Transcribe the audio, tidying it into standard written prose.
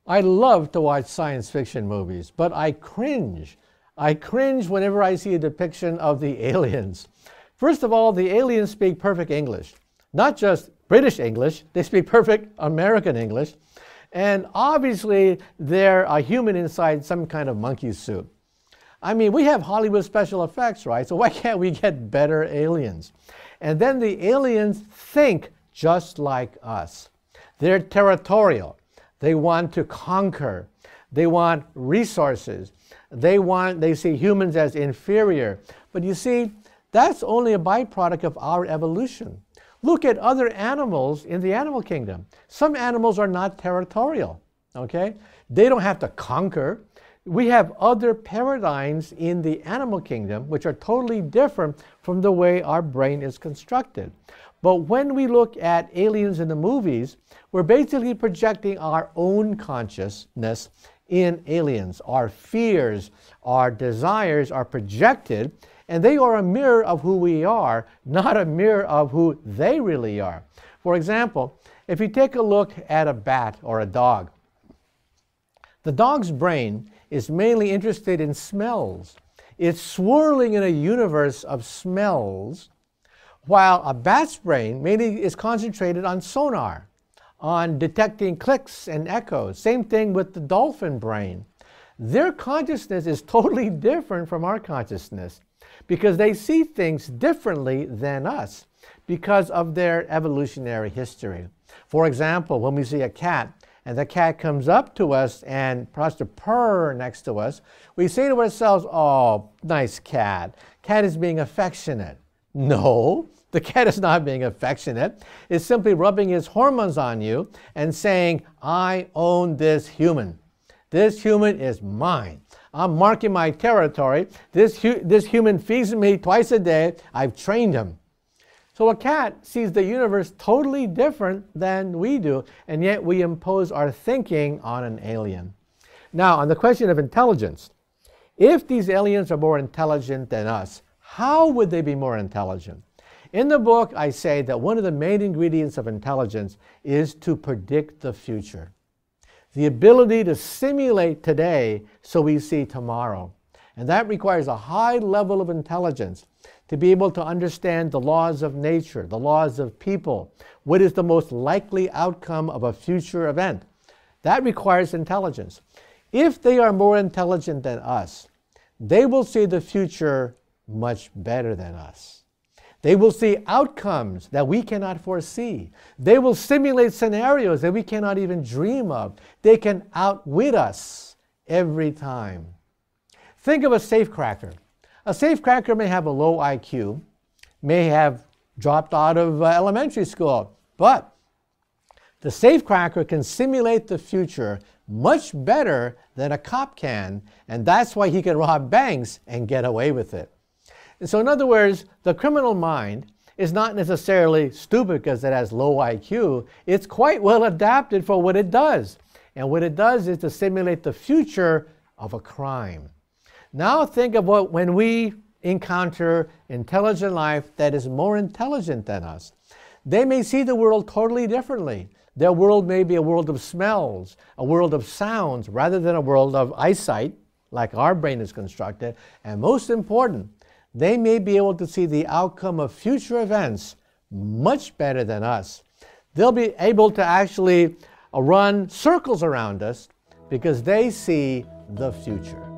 I love to watch science fiction movies, but I cringe. I cringe whenever I see a depiction of the aliens. First of all, the aliens speak perfect English. Not just British English, they speak perfect American English. And obviously, they're a human inside some kind of monkey suit. I mean, we have Hollywood special effects, right? So why can't we get better aliens? And then the aliens think just like us. They're territorial. They want to conquer. They want resources. They see humans as inferior. But you see, that's only a byproduct of our evolution. Look at other animals in the animal kingdom. Some animals are not territorial, okay? They don't have to conquer. We have other paradigms in the animal kingdom which are totally different from the way our brain is constructed. But when we look at aliens in the movies, we're basically projecting our own consciousness in aliens. Our fears, our desires are projected, and they are a mirror of who we are, not a mirror of who they really are. For example, if you take a look at a bat or a dog, the dog's brain is mainly interested in smells. It's swirling in a universe of smells, while a bat's brain mainly is concentrated on sonar, on detecting clicks and echoes. Same thing with the dolphin brain. Their consciousness is totally different from our consciousness because they see things differently than us because of their evolutionary history. For example, when we see a cat and the cat comes up to us and tries to purr next to us, we say to ourselves, "Oh, nice cat. Cat is being affectionate." No, the cat is not being affectionate. It's simply rubbing his hormones on you and saying, "I own this human. This human is mine. I'm marking my territory. This human feeds me twice a day. I've trained him." So a cat sees the universe totally different than we do, and yet we impose our thinking on an alien. Now, on the question of intelligence, if these aliens are more intelligent than us, how would they be more intelligent? In the book, I say that one of the main ingredients of intelligence is to predict the future. The ability to simulate today so we see tomorrow. And that requires a high level of intelligence to be able to understand the laws of nature, the laws of people, what is the most likely outcome of a future event. That requires intelligence. If they are more intelligent than us, they will see the future much better than us. They will see outcomes that we cannot foresee. They will simulate scenarios that we cannot even dream of. They can outwit us every time. Think of a safecracker. A safecracker may have a low IQ, may have dropped out of elementary school, but the safecracker can simulate the future much better than a cop can, and that's why he can rob banks and get away with it. And so in other words, the criminal mind is not necessarily stupid because it has low IQ. It's quite well adapted for what it does. And what it does is to simulate the future of a crime. Now think of when we encounter intelligent life that is more intelligent than us. They may see the world totally differently. Their world may be a world of smells, a world of sounds, rather than a world of eyesight, like our brain is constructed. And most important, they may be able to see the outcome of future events much better than us. They'll be able to actually run circles around us because they see the future.